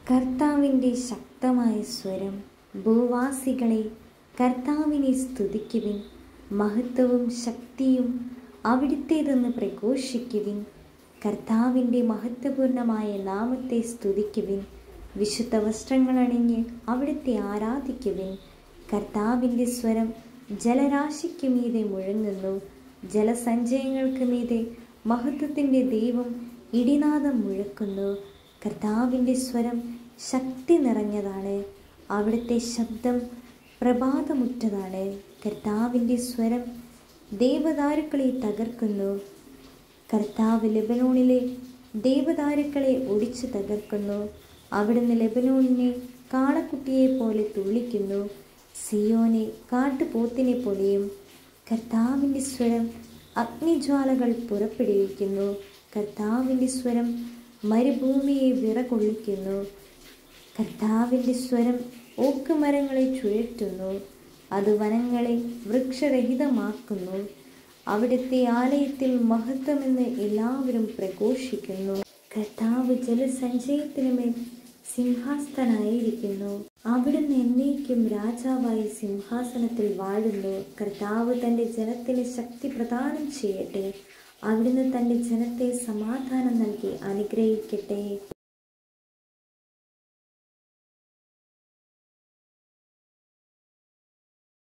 കർത്താവിൻ്റെ ശക്തമായ സ്വരം. ഭൂവാസികളെ, കർത്താവിനെ സ്തുതിക്കുവിൻ. മഹത്വവും ശക്തിയും അവിടുത്തേതെന്ന് പ്രഘോഷിക്കുവിൻ. കർത്താവിൻ്റെ മഹത്വപൂർണമായ നാമത്തെ സ്തുതിക്കുവിൻ. വിശുദ്ധ വസ്ത്രങ്ങളണിഞ്ഞ് അവിടുത്തെ ആരാധിക്കുവിൻ. കർത്താവിൻ്റെ സ്വരം ജലരാശിക്ക് മീതെ മുഴങ്ങുന്നു. ജലസഞ്ചയങ്ങൾക്ക് മീതെ മഹത്വത്തിൻ്റെ ദൈവം ഇടിനാദം മുഴക്കുന്നു. കർത്താവിൻ്റെ സ്വരം ശക്തി നിറഞ്ഞതാണ്. അവിടുത്തെ ശബ്ദം പ്രഭാതമുറ്റതാണ്. കർത്താവിൻ്റെ സ്വരം ദേവദാരുക്കളെ തകർക്കുന്നു. കർത്താവ് ലെബനോണിലെ ദേവദാരുക്കളെ ഒടിച്ചു തകർക്കുന്നു. അവിടുന്ന് ലെബനോണിനെ കാളക്കുട്ടിയെ പോലെ തുള്ളിക്കുന്നു. സിയോനെ കാട്ടുപോത്തിനെ പോലെയും. കർത്താവിൻ്റെ സ്വരം അഗ്നിജ്വാലകൾ പുറപ്പെടുവിക്കുന്നു. കർത്താവിൻ്റെ സ്വരം മരുഭൂമിയെ വിറകൊള്ളിക്കുന്നു. കർത്താവിൻ്റെ സ്വരം ഓക്കുമരങ്ങളെ ചുഴറ്റുന്നു. അത് വനങ്ങളെ വൃക്ഷരഹിതമാക്കുന്നു. അവിടുത്തെ ആലയത്തിൽ മഹത്വമെന്ന് എല്ലാവരും പ്രഘോഷിക്കുന്നു. കർത്താവ് ജലസഞ്ചയത്തിനുമേൽ സിംഹാസനായിരിക്കുന്നു. അവിടുന്ന് എന്നേക്കും രാജാവായി സിംഹാസനത്തിൽ വാഴുന്നു. കർത്താവ് തൻ്റെ ജനത്തിന് ശക്തി പ്രദാനം ചെയ്യട്ടെ. അവിടുന്ന് തൻ്റെ ജനത്തെ സമാധാനം നൽകി അനുഗ്രഹിക്കട്ടെ.